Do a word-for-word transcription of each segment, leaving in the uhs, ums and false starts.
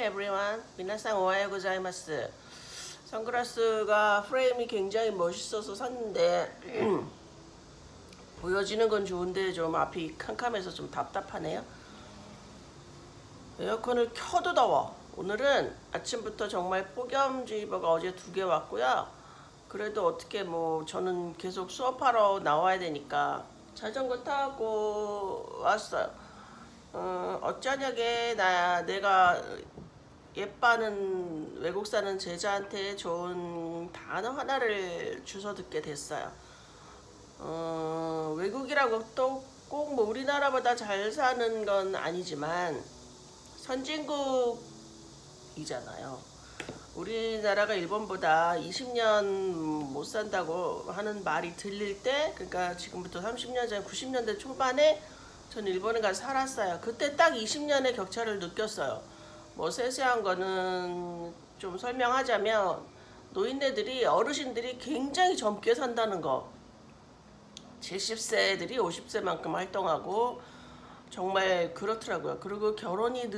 everyone. 미나상 오하요 고자이마스. 선글라스가 프레임이 굉장히 멋있어서 샀는데 보여지는 건 좋은데 좀 앞이 캄캄해서 좀 답답하네요. 에어컨을 켜도 더워. 오늘은 아침부터 정말 폭염주의보가 어제 두 개 왔고요. 그래도 어떻게 뭐 저는 계속 수업하러 나와야 되니까 자전거 타고 왔어요. 어, 어쩌냐게 나 내가 예빠는 외국 사는 제자한테 좋은 단어 하나를 주워 듣게 됐어요. 어, 외국이라고 또 꼭 뭐 우리나라보다 잘 사는 건 아니지만 선진국이잖아요. 우리나라가 일본보다 이십 년 못 산다고 하는 말이 들릴 때, 그러니까 지금부터 삼십 년 전 구십 년대 초반에 전 일본에 가서 살았어요. 그때 딱 이십 년의 격차를 느꼈어요. 뭐 세세한 거는 좀 설명하자면 노인네들이 어르신들이 굉장히 젊게 산다는 거. 칠십 세들이 오십 세만큼 활동하고 정말 그렇더라고요. 그리고 결혼이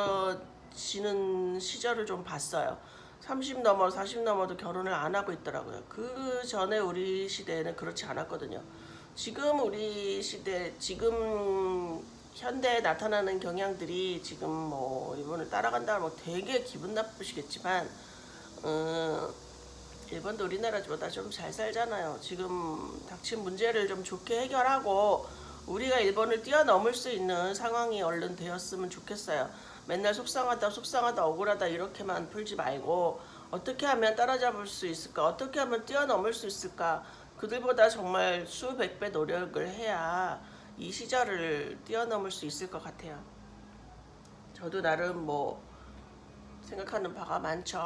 늦어지는 시절을 좀 봤어요. 삼십 넘어 사십 넘어도 결혼을 안 하고 있더라고요. 그 전에 우리 시대에는 그렇지 않았거든요. 지금 우리 시대, 지금 현대에 나타나는 경향들이 지금 뭐 일본을 따라간다 뭐 되게 기분 나쁘시겠지만 어, 일본도 우리나라보다 좀 잘 살잖아요. 지금 닥친 문제를 좀 좋게 해결하고 우리가 일본을 뛰어넘을 수 있는 상황이 얼른 되었으면 좋겠어요. 맨날 속상하다 속상하다 억울하다 이렇게만 풀지 말고 어떻게 하면 따라잡을 수 있을까, 어떻게 하면 뛰어넘을 수 있을까, 그들보다 정말 수백 배 노력을 해야 이 시절을 뛰어넘을 수 있을 것 같아요. 저도 나름 뭐 생각하는 바가 많죠.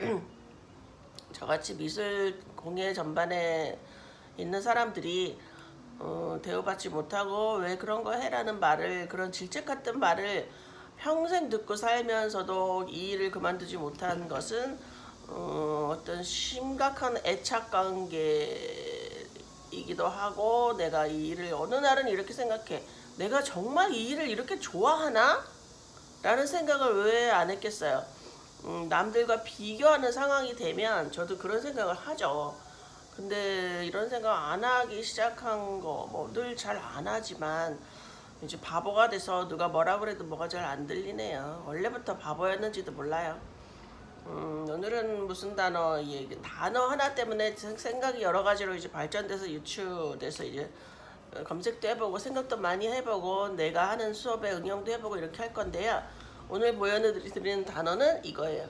저같이 미술 공예 전반에 있는 사람들이 어, 대우받지 못하고 왜 그런 거 해라는 말을, 그런 질책 같은 말을 평생 듣고 살면서도 이 일을 그만두지 못한 것은 어, 어떤 심각한 애착관계이기도 하고, 내가 이 일을 어느 날은 이렇게 생각해. 내가 정말 이 일을 이렇게 좋아하나? 라는 생각을 왜 안 했겠어요. 음, 남들과 비교하는 상황이 되면 저도 그런 생각을 하죠. 근데 이런 생각 안 하기 시작한 거 뭐 늘 잘 안 하지만 이제 바보가 돼서 누가 뭐라 그래도 뭐가 잘 안 들리네요. 원래부터 바보였는지도 몰라요. 음, 오늘은 무슨 단어 얘기, 단어 하나 때문에 생각이 여러 가지로 이제 발전돼서 유추돼서 이제 검색도 해보고 생각도 많이 해보고 내가 하는 수업에 응용도 해보고 이렇게 할 건데요. 오늘 보여드리는 단어는 이거예요.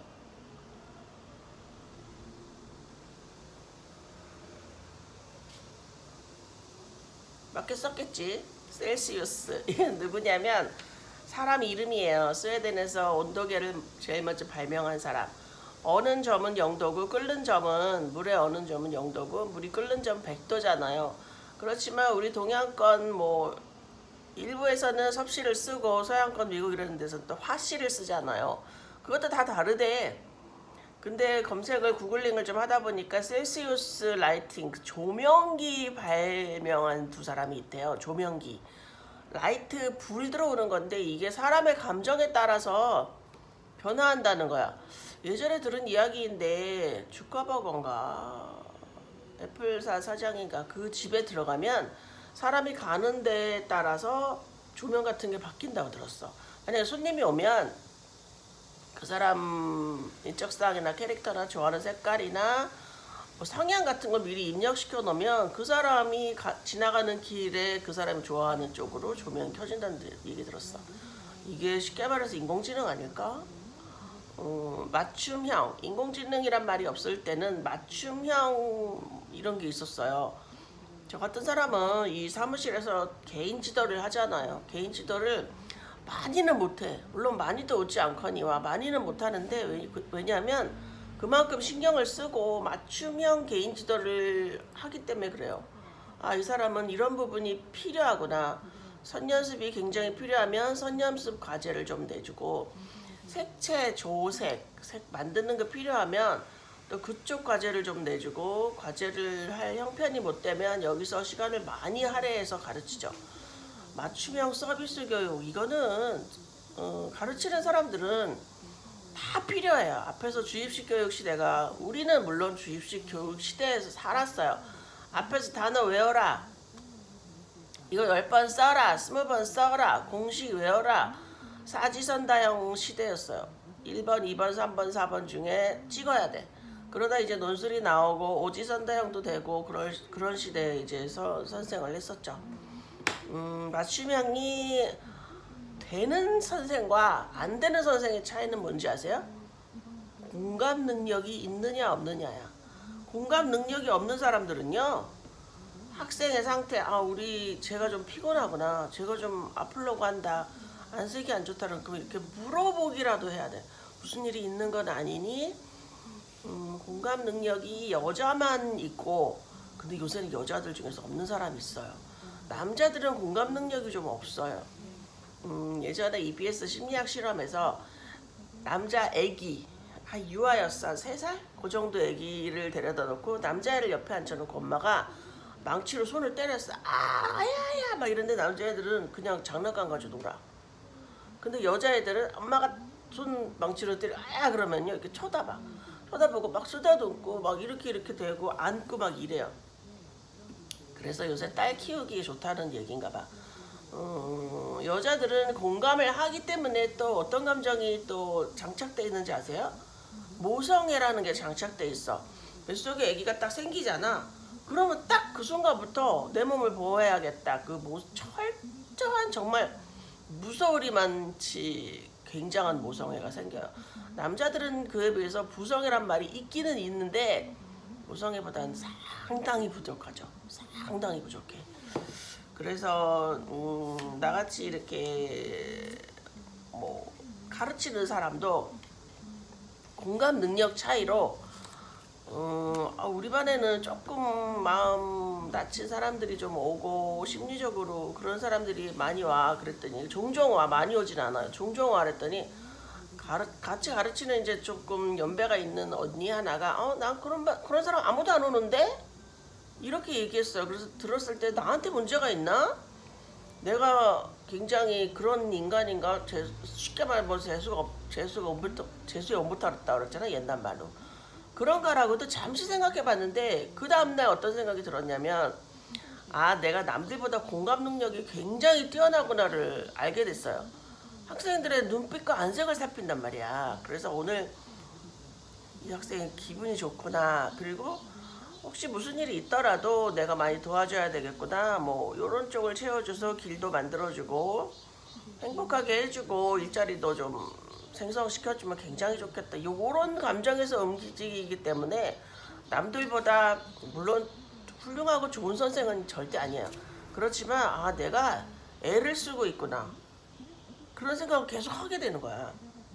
맞게 썼겠지. 셀시우스. 이게 누구냐면 사람 이름이에요. 스웨덴에서 온도계를 제일 먼저 발명한 사람. 어는 점은 영도고 끓는 점은, 물에 어는 점은 영도고 물이 끓는 점은 백 도잖아요. 그렇지만 우리 동양권 뭐 일부에서는 섭씨를 쓰고 서양권 미국 이런 데서는 또 화씨를 쓰잖아요. 그것도 다 다르대. 근데 검색을 구글링을 좀 하다 보니까 셀시우스 라이팅, 조명기 발명한 두 사람이 있대요. 조명기. 라이트, 불 들어오는 건데 이게 사람의 감정에 따라서 변화한다는 거야. 예전에 들은 이야기인데 주커버거인가 애플사 사장인가 그 집에 들어가면 사람이 가는 데에 따라서 조명 같은 게 바뀐다고 들었어. 만약에 손님이 오면 그 사람 인적사항이나 캐릭터나 좋아하는 색깔이나 뭐 성향 같은 걸 미리 입력시켜 놓으면 그 사람이 가, 지나가는 길에 그 사람이 좋아하는 쪽으로 조명이 켜진다는 얘기 들었어. 이게 쉽게 말해서 인공지능 아닐까? 어, 맞춤형, 인공지능이란 말이 없을 때는 맞춤형 이런 게 있었어요. 저 같은 사람은 이 사무실에서 개인 지도를 하잖아요. 개인 지도를 많이는 못해. 물론 많이도 오지 않거니와 많이는 못하는데 왜냐하면 그만큼 신경을 쓰고 맞춤형 개인 지도를 하기 때문에 그래요. 아, 이 사람은 이런 부분이 필요하구나. 선연습이 굉장히 필요하면 선연습 과제를 좀 내주고, 색채, 조색, 색 만드는 거 필요하면 또 그쪽 과제를 좀 내주고, 과제를 할 형편이 못 되면 여기서 시간을 많이 할애해서 가르치죠. 맞춤형 서비스 교육, 이거는 어, 가르치는 사람들은 다 필요해요. 앞에서 주입식 교육 시대가, 우리는 물론 주입식 교육 시대에서 살았어요. 앞에서 단어 외워라, 이거 열 번 써라, 스무 번 써라, 공식 외워라, 사지선다형 시대였어요. 일 번, 이 번, 삼 번, 사 번 중에 찍어야 돼. 그러다 이제 논술이 나오고 오지선다형도 되고 그럴, 그런 시대에 이제 서, 선생을 했었죠. 음, 맞춤형이 되는 선생과 안 되는 선생의 차이는 뭔지 아세요? 공감 능력이 있느냐 없느냐야. 공감 능력이 없는 사람들은요, 학생의 상태, 아 우리 제가 좀 피곤하구나, 제가 좀 아플려고 한다, 안색이 안 좋다는, 그럼 이렇게 물어보기라도 해야 돼. 무슨 일이 있는 건 아니니? 음, 공감 능력이 여자만 있고, 근데 요새는 여자들 중에서 없는 사람이 있어요. 남자들은 공감 능력이 좀 없어요. 음, 예전에 이비에스 심리학 실험에서 남자 애기, 한 유아였어, 한 세 살? 그 정도 애기를 데려다 놓고 남자애를 옆에 앉혀놓고 엄마가 망치로 손을 때렸어. 아, 아야야 막 이런데 남자애들은 그냥 장난감 가지고 놀아. 근데 여자애들은 엄마가 손 망치로 때려, 아야 그러면요 이렇게 쳐다봐. 쳐다보고 막 쓰다듬고 막 이렇게 이렇게 대고 안고 막 이래요. 그래서 요새 딸 키우기 좋다는 얘기인가 봐. 음, 여자들은 공감을 하기 때문에 또 어떤 감정이 또 장착돼 있는지 아세요? 모성애라는 게 장착돼 있어. 뱃속에 아기가 딱 생기잖아. 그러면 딱 그 순간부터 내 몸을 보호해야겠다. 그 모, 철저한 정말 무서우리만치 굉장한 모성애가 생겨요. 남자들은 그에 비해서 부성애란 말이 있기는 있는데 모성애보다는 상당히 부족하죠. 상당히 부족해. 그래서 음, 나같이 이렇게 뭐 가르치는 사람도 공감 능력 차이로 음, 아, 우리 반에는 조금 마음 다친 사람들이 좀 오고 심리적으로 그런 사람들이 많이 와 그랬더니, 종종 와, 많이 오진 않아요. 종종 와 그랬더니 가르, 같이 가르치는 이제 조금 연배가 있는 언니 하나가 어, 난 그런 그런 사람 아무도 안 오는데? 이렇게 얘기했어요. 그래서 들었을 때 나한테 문제가 있나? 내가 굉장히 그런 인간인가? 재, 쉽게 말하면 뭐 재수가 재수가 온부터 재수에 온부터다 그랬잖아, 옛날 말로. 그런가라고도 잠시 생각해봤는데 그 다음날 어떤 생각이 들었냐면, 아 내가 남들보다 공감 능력이 굉장히 뛰어나구나를 알게 됐어요. 학생들의 눈빛과 안색을 살핀단 말이야. 그래서 오늘 이 학생이 기분이 좋구나, 그리고 혹시 무슨 일이 있더라도 내가 많이 도와줘야 되겠구나, 뭐 요런 쪽을 채워줘서 길도 만들어주고 행복하게 해주고 일자리도 좀 생성시켜주면 굉장히 좋겠다, 요런 감정에서 움직이기 때문에 남들보다 물론 훌륭하고 좋은 선생은 절대 아니에요. 그렇지만 아 내가 애를 쓰고 있구나, 그런 생각을 계속 하게 되는 거야.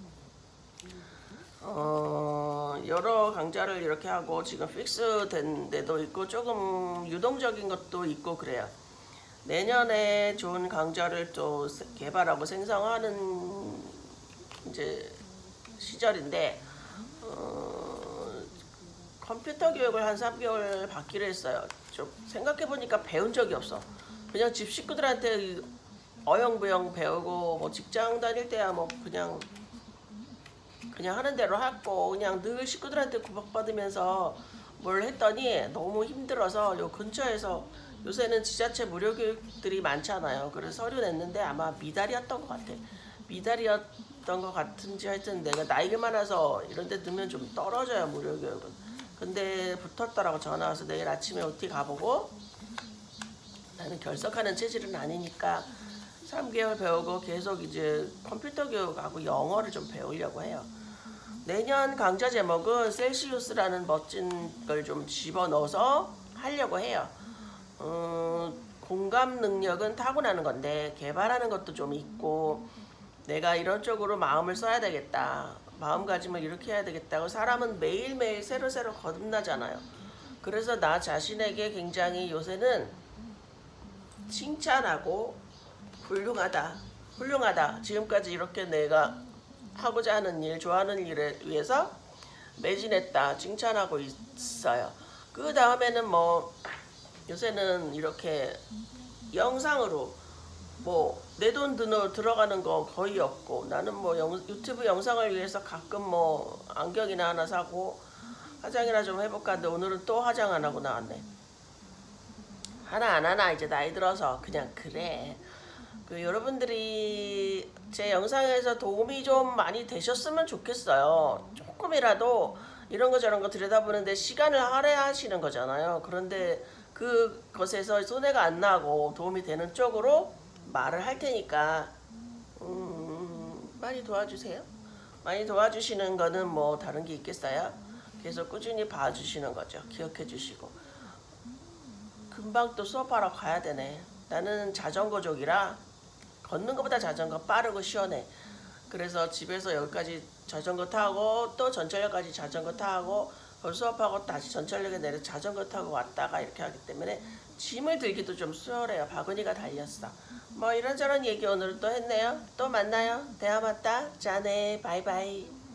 어, 여러 강좌를 이렇게 하고 지금 픽스 된 데도 있고 조금 유동적인 것도 있고 그래요. 내년에 좋은 강좌를 또 개발하고 생성하는 이제 시절인데, 어, 컴퓨터 교육을 한 삼 개월 받기로 했어요. 좀 생각해보니까 배운 적이 없어. 그냥 집 식구들한테 어영부영 배우고, 뭐 직장 다닐 때야 뭐 그냥 그냥 하는 대로 하고 그냥 늘 식구들한테 구박받으면서 뭘 했더니 너무 힘들어서 요 근처에서, 요새는 지자체 무료 교육들이 많잖아요. 그래서 서류 냈는데 아마 미달이었던 것 같아. 미달이었던 것 같은지, 하여튼 내가 나이가 많아서 이런 데 넣으면 좀 떨어져요, 무료 교육은. 근데 붙었더라고. 전화 와서 내일 아침에 오티 가보고, 나는 결석하는 체질은 아니니까 삼 개월 배우고 계속 이제 컴퓨터 교육하고 영어를 좀 배우려고 해요. 내년 강좌 제목은 셀시우스라는 멋진 걸 좀 집어넣어서 하려고 해요. 어, 공감 능력은 타고나는 건데 개발하는 것도 좀 있고, 내가 이런 쪽으로 마음을 써야 되겠다, 마음가짐을 이렇게 해야 되겠다고, 사람은 매일매일 새로새로 거듭나잖아요. 그래서 나 자신에게 굉장히 요새는 칭찬하고 훌륭하다, 훌륭하다, 지금까지 이렇게 내가 하고자 하는 일, 좋아하는 일에 위해서 매진했다, 칭찬하고 있어요. 그 다음에는 뭐 요새는 이렇게 영상으로 뭐 내 돈 들어가는 거 거의 없고 나는 뭐 영, 유튜브 영상을 위해서 가끔 뭐 안경이나 하나 사고 화장이나 좀 해볼까 하는데 오늘은 또 화장 안 하고 나왔네. 하나 안 하나 이제 나이 들어서 그냥 그래. 그 여러분들이 제 영상에서 도움이 좀 많이 되셨으면 좋겠어요. 조금이라도 이런 거 저런 거 들여다보는데 시간을 할애하시는 거잖아요. 그런데 그것에서 손해가 안 나고 도움이 되는 쪽으로 말을 할 테니까 음, 많이 도와주세요. 많이 도와주시는 거는 뭐 다른 게 있겠어요? 계속 꾸준히 봐주시는 거죠. 기억해 주시고 금방 또 수업하러 가야 되네. 나는 자전거족이라 걷는 것보다 자전거 빠르고 시원해. 그래서 집에서 여기까지 자전거 타고 또 전철역까지 자전거 타고 거기 수업하고 다시 전철역에 내려 자전거 타고 왔다가 이렇게 하기 때문에 짐을 들기도 좀 수월해요. 바구니가 달렸어. 뭐 이런저런 얘기 오늘 또 했네요. 또 만나요. 대화 맞다. 자네 바이바이.